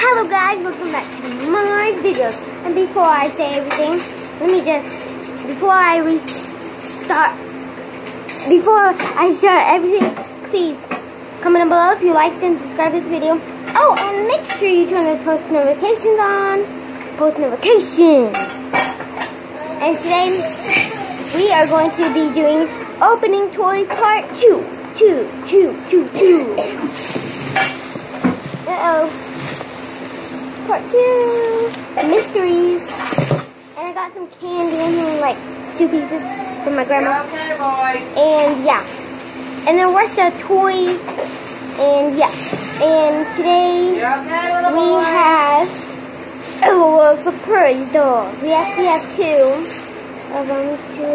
Hello guys, welcome back to my videos. And before I say everything, before I start everything, please comment down below if you liked and subscribe to this video. Oh, and make sure you turn the post notifications on. Post notifications. And today, we are going to be doing opening toys part 2. Part 2, mysteries. And I got some candy in here, like 2 pieces from my grandma. Okay, boy. And yeah. And then we're the toys. And yeah. And today we have a surprise doll. We actually have 2 of them.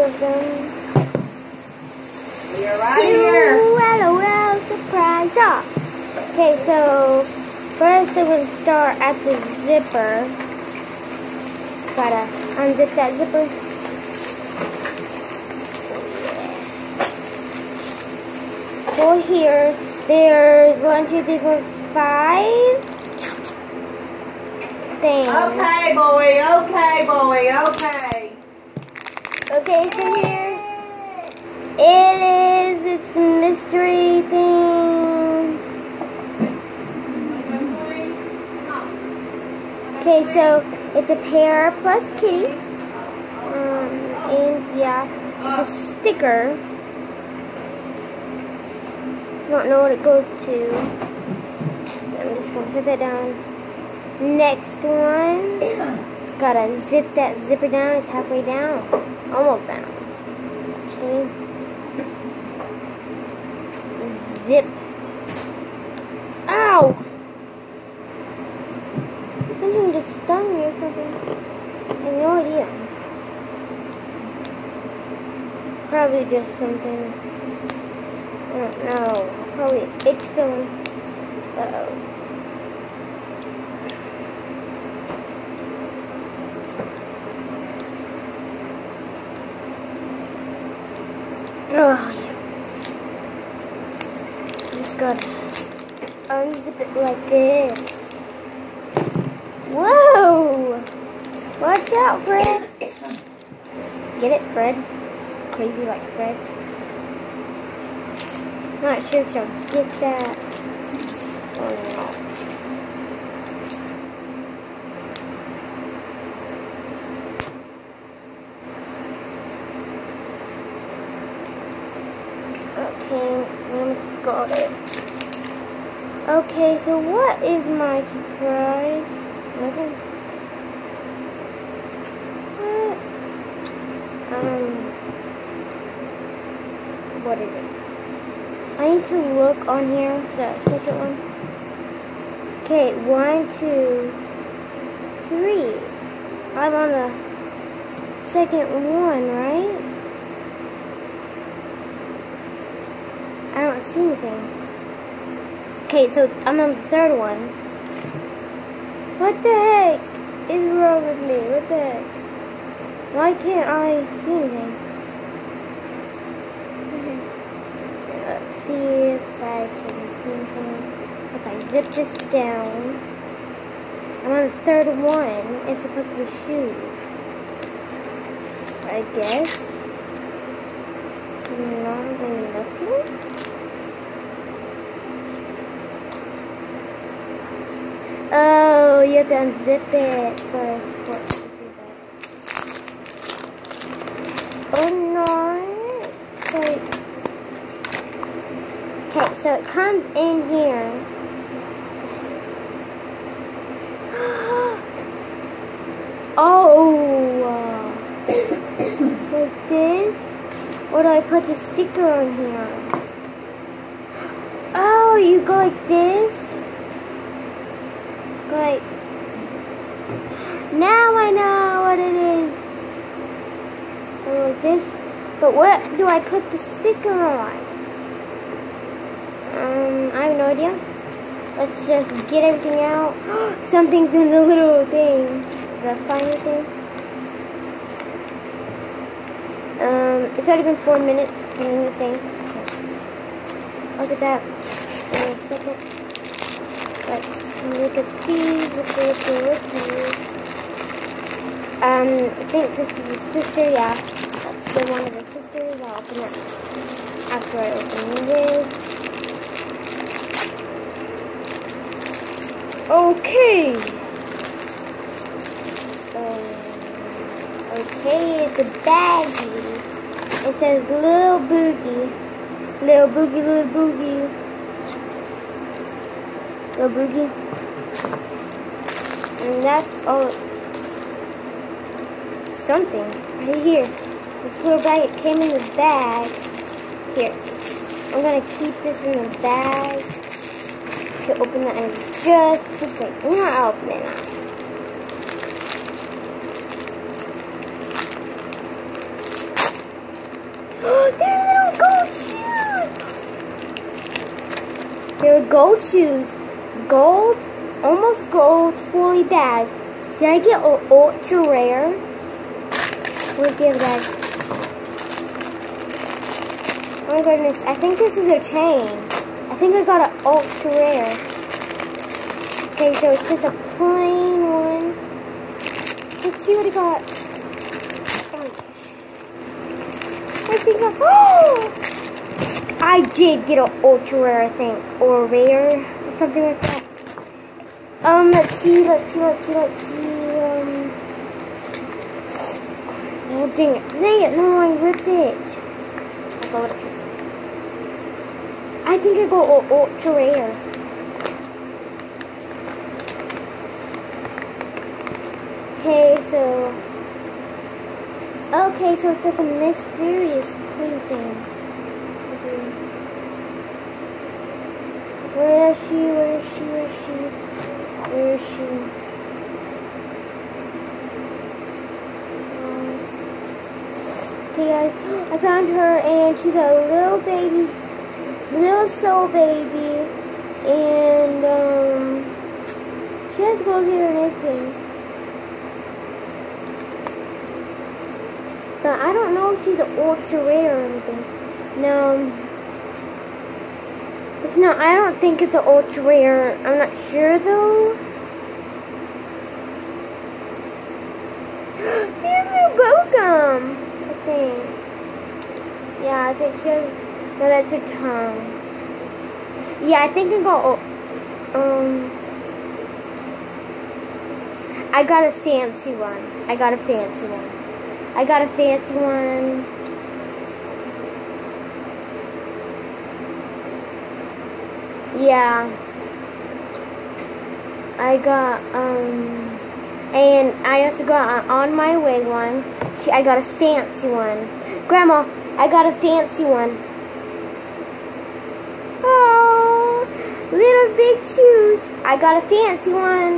You're right here. LOL surprise doll. Okay, so first I'm going to start at the zipper. Gotta unzip that zipper. For here, there's 1, 2, 3, 4, 5 things. Okay, boy. Okay. Okay, so here it's a mystery thing. Okay, so it's a pear plus kitty. And yeah, it's a sticker. Don't know what it goes to. I'm just gonna set that down. Next one. Gotta zip that zipper down. It's halfway down. Almost down. Okay. Zip. Ow! Something just stung me or something. I have no idea. Probably just something. I don't know. Probably it's someone. Uh-oh. Oh, yeah. Just gotta unzip it like this. Whoa! Watch out, Fred! Get it, Fred? Crazy like Fred. Not sure if y'all get that or not. Okay, almost got it. Okay, so what is my surprise? Nothing. What is it? I need to look on here, the second one. Okay, 1, 2, 3. I'm on the second one, right? I don't see anything. Okay, so I'm on the third one. What the heck is wrong with me? What the heck? Why can't I see anything? Let's see if I can see anything. If I zip this down, I'm on the third one. It's supposed to be shoes, I guess. Nothing. Oh, you have to unzip it first. Oh no. Okay, so it comes in here. Oh, like this? Or do I put the sticker on here? Oh, you go like this? Like, now I know what it is. Like this. But what do I put the sticker on? I have no idea. Let's just get everything out. Something's in the little thing. The final thing. It's already been 4 minutes. I'm doing the same. Look at that. In a second. Let's Look at these. Look. I think this is his sister. Yeah, that's the one of his sisters. I'll open it after I open this. Okay. Okay, it's a baggie. It says Little Boogie. Little Boogie. Little Boogie. And that's all. Something right here. This little bag, it came in the bag. Here. I'm gonna keep this in the bag to open that in just a second. You know, I'll open it now. They're little gold shoes! They're gold shoes. Gold, almost gold, fully bagged. Did I get ultra rare? Where's the other bag? Oh my goodness, I think this is a chain. I think I got an ultra rare. Okay, so it's just a plain one. Let's see what I got. I think I did get an ultra rare, I think, or rare, or something like that. Let's see. Oh, dang it, no, I ripped it. I think I got ultra rare. Okay, so it's like a mysterious clue thing. Where is she? Okay guys, I found her and she's a little baby, little soul baby, and she has gold hair and everything. But I don't know if she's an ultra rare or anything. No. It's not, I don't think it's an ultra rare. I'm not sure though. She has no bubblegum, I think. Yeah, I think she has, no, that's her tongue. Yeah, I think I got a fancy one. Yeah. I got, and I also got an On My Way one. I got a fancy one. Grandma, I got a fancy one. Oh, little big shoes. I got a fancy one.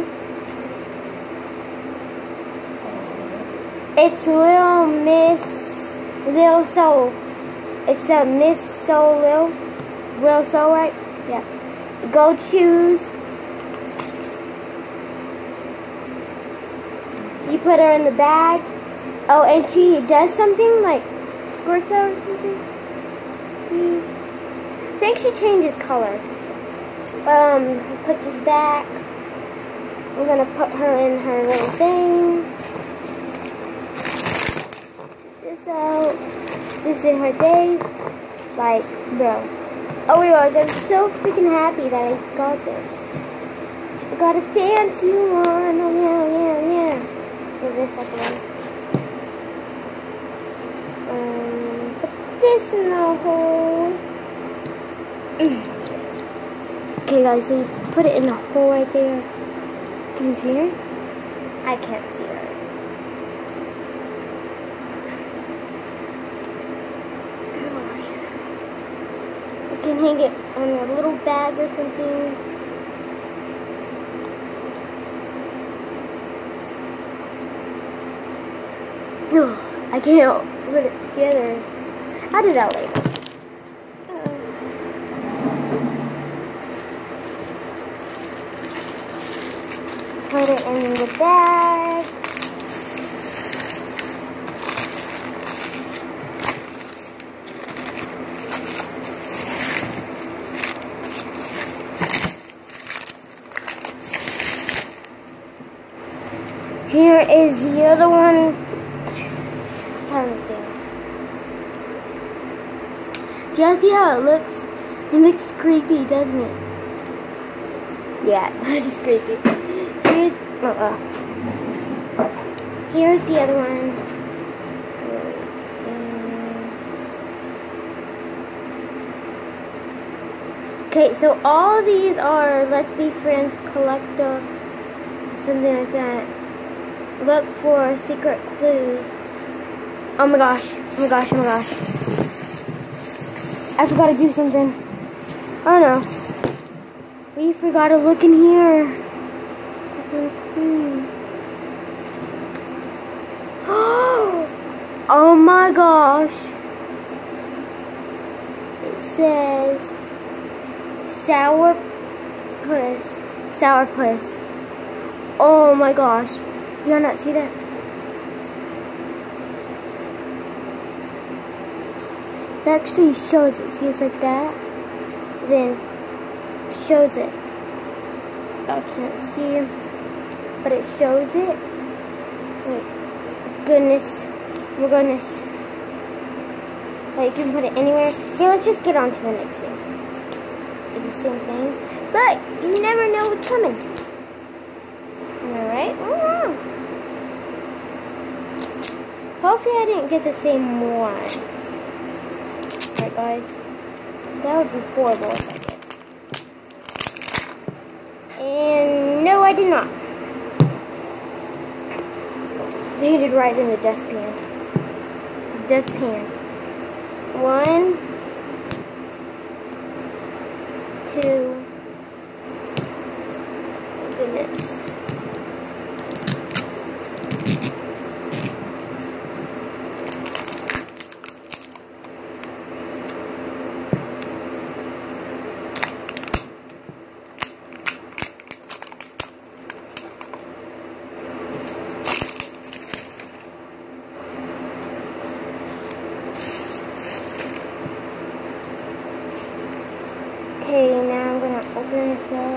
It's Little Soul. It's a Miss Soul Little Soul, right? Yeah. Gold shoes. You put her in the bag. Oh, and she does something like squirts out or something. I think she changes color. Put this back. I'm gonna put her in her little thing. This out. This in her day. Like, bro. Oh my gosh, I'm so freaking happy that I got this. I got a fancy one. Oh yeah. So this second one. Put this in the hole. Okay guys, so you put it in the hole right there. Can you see her? I can't see her. You can hang it on a little bag or something. No, I can't put it together. I'll do that later. Put it in the bag. Here is the other one. Do you see how it looks? It looks creepy, doesn't it? Yeah, it's creepy. Here's the other one. Okay, so all these are Let's Be Friends Collective, something like that. Look for secret clues. Oh my gosh, oh my gosh, oh my gosh. I forgot to do something. Oh no. We forgot to look in here. Oh my gosh. It says Sourpuss. Oh my gosh. Do you not see that? It actually shows it. See, it's like that. Then shows it. I can't see, but it shows it. Wait, goodness, my goodness. Like, you can put it anywhere. Okay, let's just get on to the next thing. It's the same thing, but you never know what's coming. Alright? Oh. Hopefully I didn't get the same one. Alright, guys. That would be horrible if I did. And no, I did not. They did right in the dustpan. Dustpan. 1, 2. Oh, goodness. Okay, now I'm gonna open this up.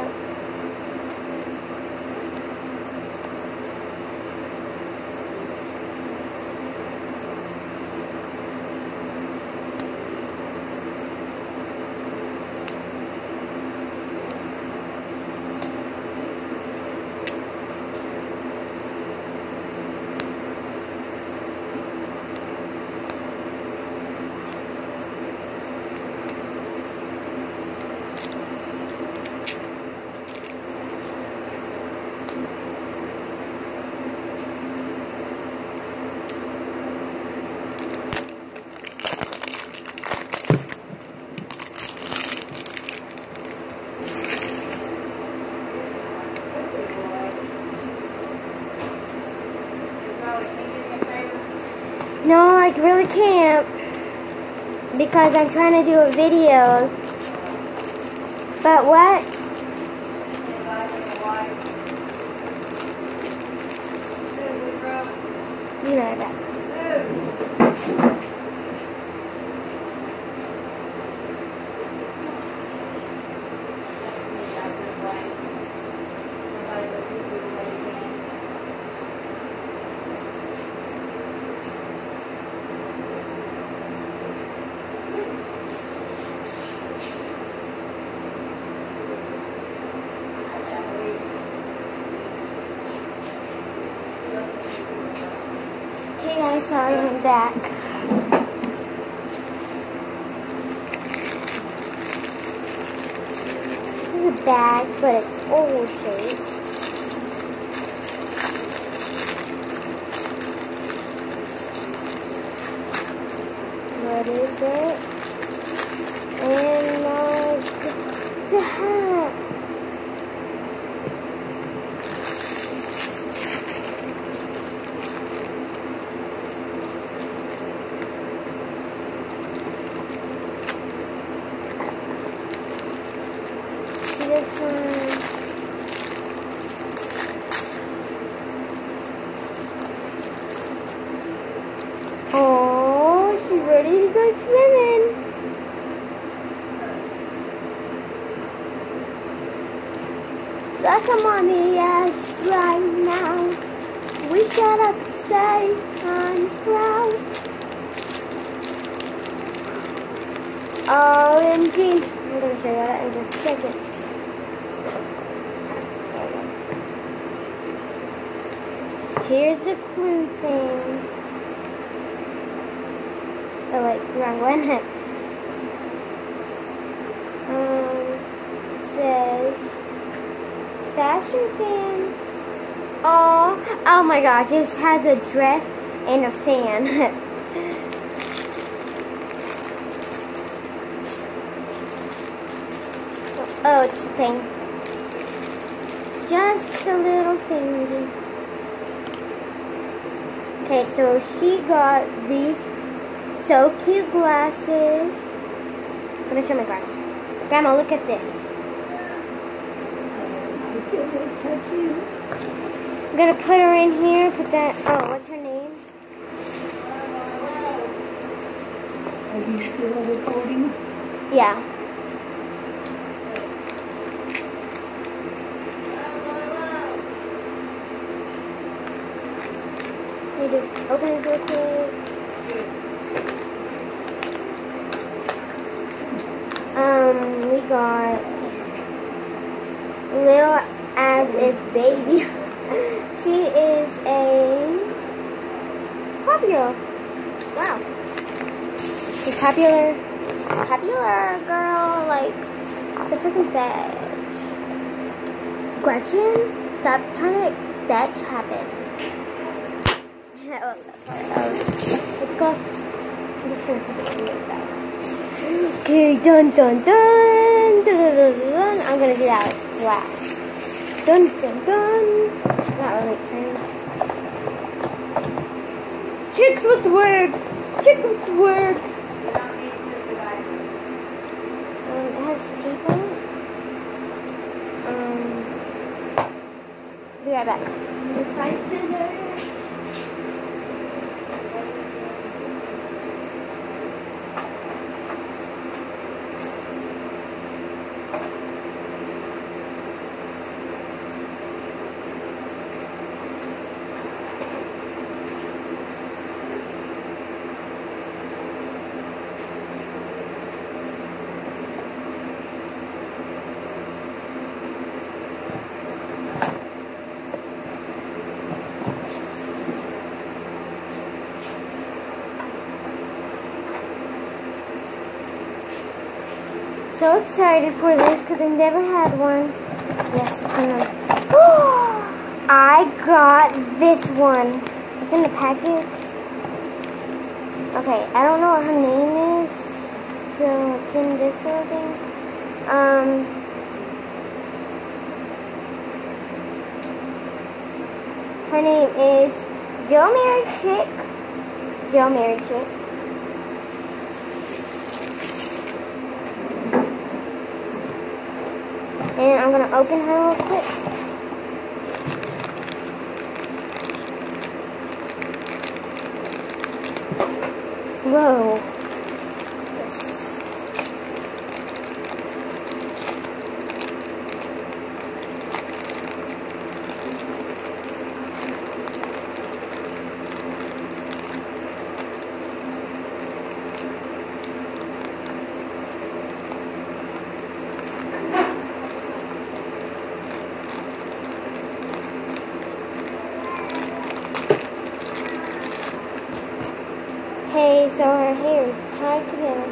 No, I really can't, because I'm trying to do a video. But what? Be right back. Okay guys, sorry, I'm back. This is a bag, but it's oval shaped. What is it? And the hat. This one. Oh, she's ready to go swimming. Look at mommy, yes, right now. We We gotta stay on proud. OMG. I'm gonna show you that in just a second. Here's the clue thing. Oh wait, wrong one. It says fashion fan. Oh my gosh, it has a dress and a fan. Oh, it's a thing. Just a little thingy. Okay, so she got these so cute glasses. I'm gonna show my grandma. Grandma, look at this. So cute. I'm gonna put her in here. Put that. Oh, what's her name? Are you still recording? Yeah. Let me just open this real quick. We got Lil as its baby. She is a popular. Wow. She's popular girl, like the freaking veg. Gretchen, stop trying to make that happen. Let's go. I'm just gonna put it like that. Okay, dun dun dun, dun dun dun dun. I'm gonna do that last. Dun dun dun. Not really exciting. Chicks with words. Chicks with words. It has tape on it. Be right back. Find scissors. So excited for this because I never had one. Yes, it's in the... Oh, I got this one. It's in the package. Okay, I don't know what her name is. So it's in this little thing. Her name is Joe Married Chick. Joe Married Chick. And I'm going to open her real quick. Whoa. Okay, so her hair is tied together.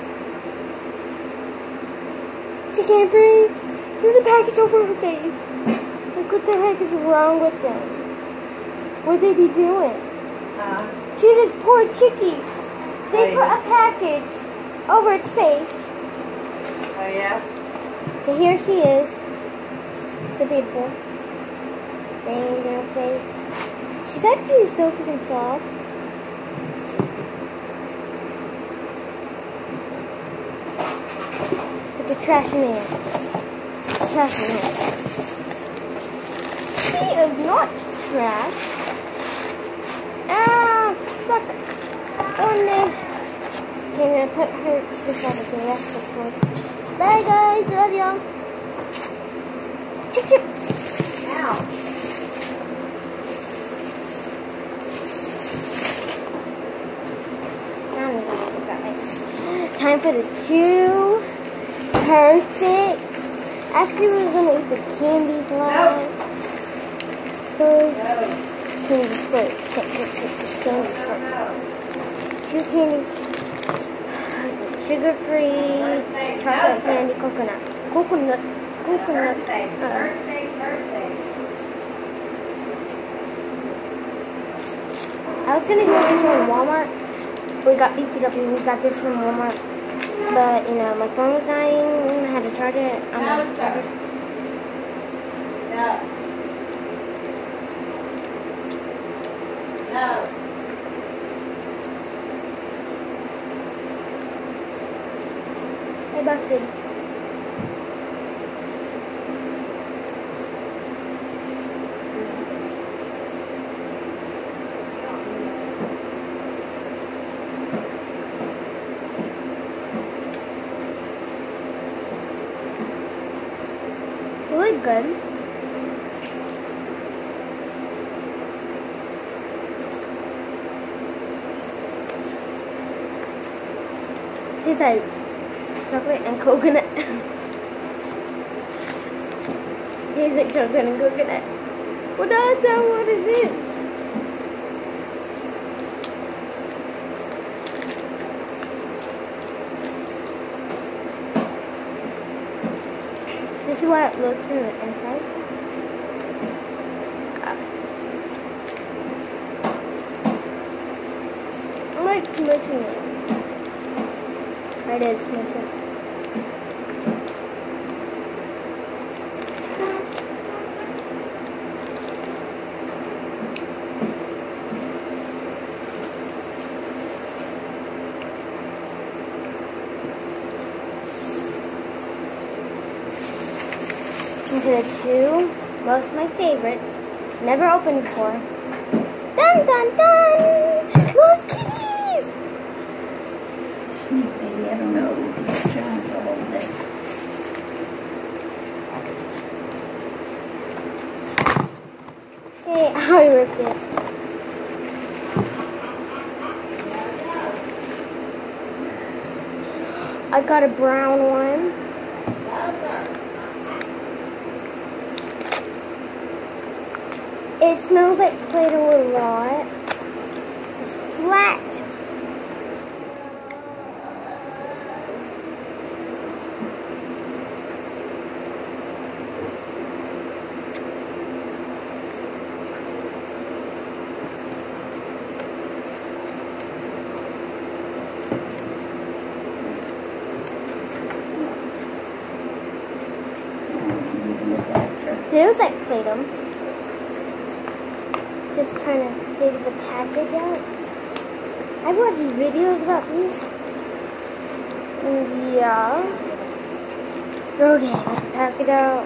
She can't breathe. There's a package over her face. Like, what the heck is wrong with them? What they be doing? She's this poor chickie. They put a package over its face. Oh, yeah? Okay, here she is. So beautiful. Bangs in her face. She's actually so freaking soft. Put the trash in there. Trash in there. She is not trash. Ah, stuck on there. Okay, I'm gonna put her this out of the rest, of course. Bye guys, love y'all. Chip chip. Ow. time for the chew. Perfect. Actually, we're gonna eat the candies last. First, candies first. Candies first. 2 candies. Sugar-free, chocolate candy, coconut. Coconut. Birthday. I was gonna go into Walmart. We got BCW. We got this from Walmart. But, you know, my phone was dying. I had to charge it. No. I busted. Really good. Tastes like chocolate and coconut. Tastes like chocolate and coconut. What does that? What is this? This is what it looks in the inside. I like smushing it. I did smush it. Into the 2, most of my favorites. Never opened before. Dun dun dun! Most kitties! Jeez, baby, I don't know. It's John for all day. Hey, I ripped it. I got a brown one. It smells like Play-Doh a lot. It's flat. Feels like Play-Doh. Just kind of dig the package out. I've watched videos about these. And yeah. Okay, let's pack it out.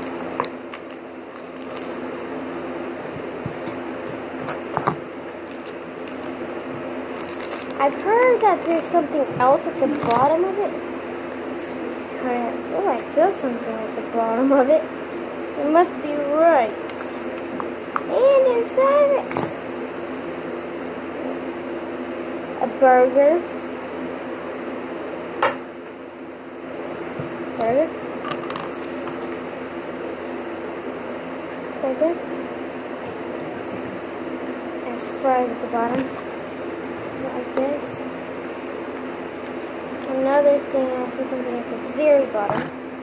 I've heard that there's something else at the bottom of it. Oh, I feel something at the bottom of it. It must be right. And inside it, a burger. Burger. There's fries at the bottom. Like this. Another thing, I see something at the very bottom.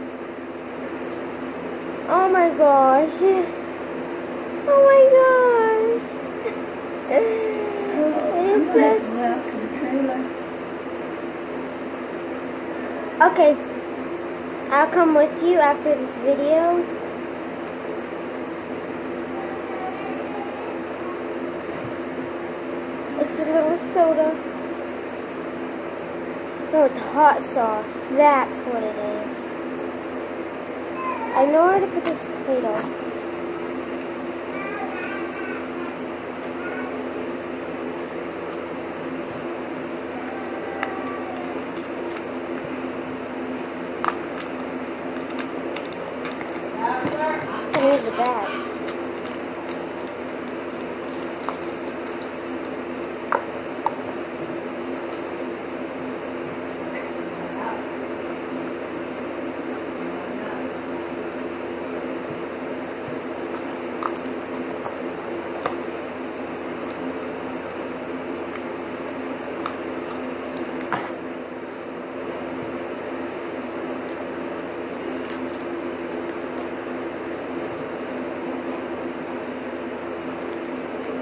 Oh my gosh. Oh my gosh. It says... Okay. I'll come with you after this video. It's a little soda. No, it's hot sauce. That's what it is. I know where to put this Play-Doh. Here's the bag.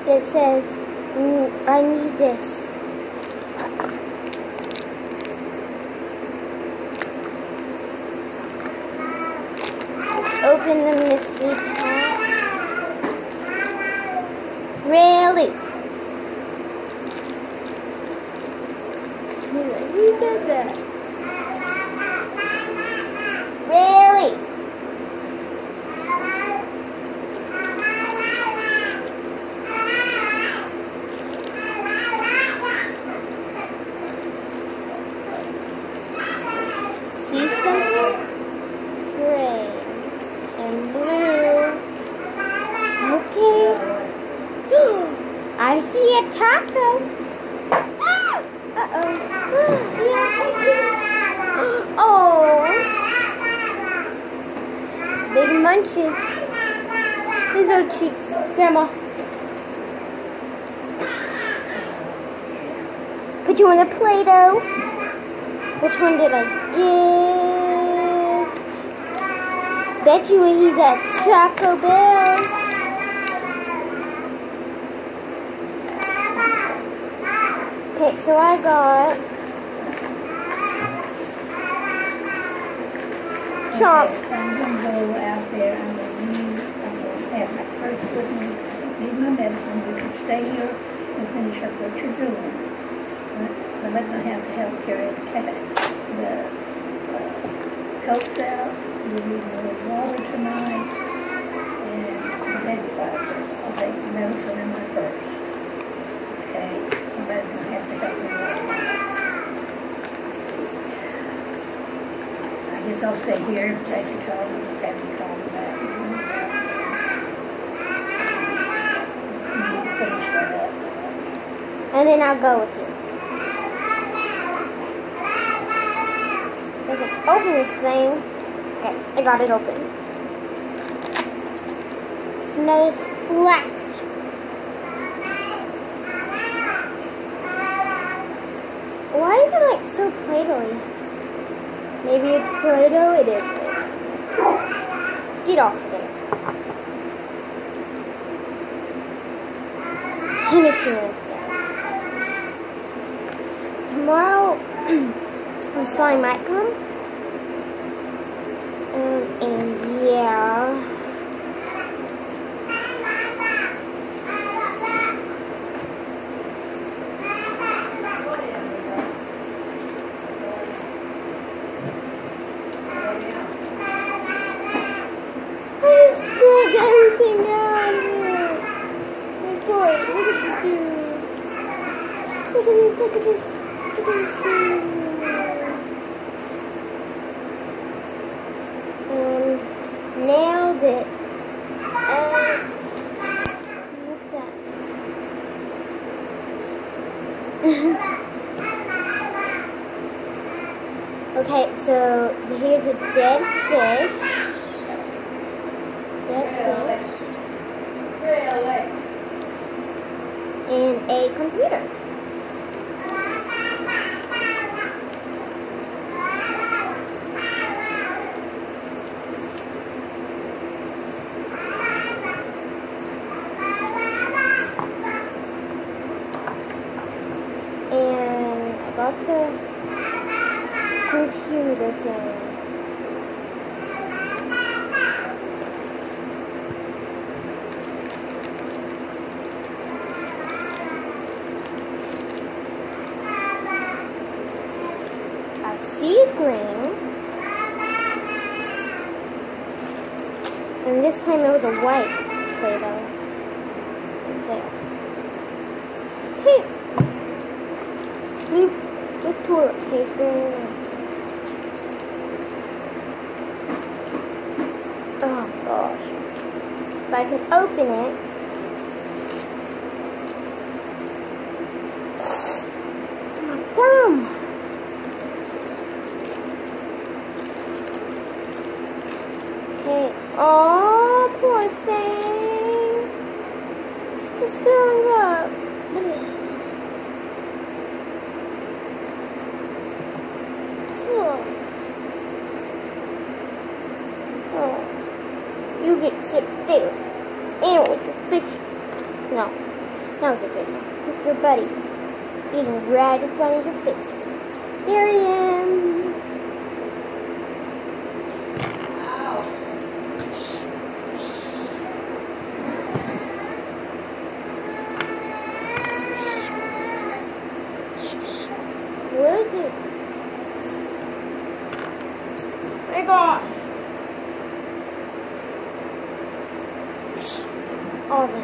that says, I need this. Open the mystery pack. Really? Who did that? Really? See something? Gray and blue. Okay. I see a taco. Uh-oh. Yeah. Oh. Big munches. These are cheeks. Grandma. Put you on a Play-Doh. Which one did I get? Bet you he's at Taco Bell. Okay, so I got Chomp. I'm going to go out there. I'm going to have my purse with me. Need my medicine. You can stay here and finish up what you're doing. Somebody's going to have to help carry the Cokes out. You need more water tonight. And the baby wipes. I'll take the medicine in my purse. Okay? Somebody's going to have to help me with that. I guess I'll stay here. If Tracy calls me, just have me call me back. Finish that up. And then I'll go with you. I can open this thing. Okay, I got it open. It's another splat. Why is it like so Play-Doh-y? Maybe it's Play-Doh, it is Play-Doh. Get off there. Mix it together. Tomorrow, the slime might come. And yeah. I just spilled everything down here. My boy, look at the dude. Look at this, look at this. Look at this dude. Nailed it. What's that? Okay, so here's a dead fish. And a computer. And I got the computer thing. Sea green, and this time it was a white Play-Doh. Okay. Hey, with toilet paper. Oh gosh! If I can open it. My thumb. Oh, poor thing. It's filling up. Oh. You get to sit there. And with your fish. No. That was a good one. It's your buddy eating right in front of your face. There he is. Where is it? My gosh. All of it.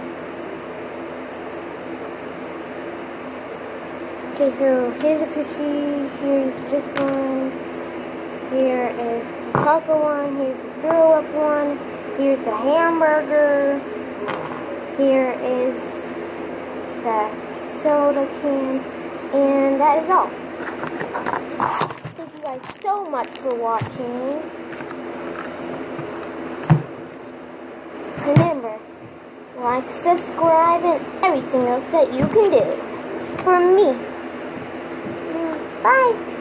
Okay, so here's a fishy, here's this one, here is the taco one, here's the throw up one, here's the hamburger, here is the soda can, and that is all. Thank you guys so much for watching. Remember, like, subscribe, and everything else that you can do for me. Bye.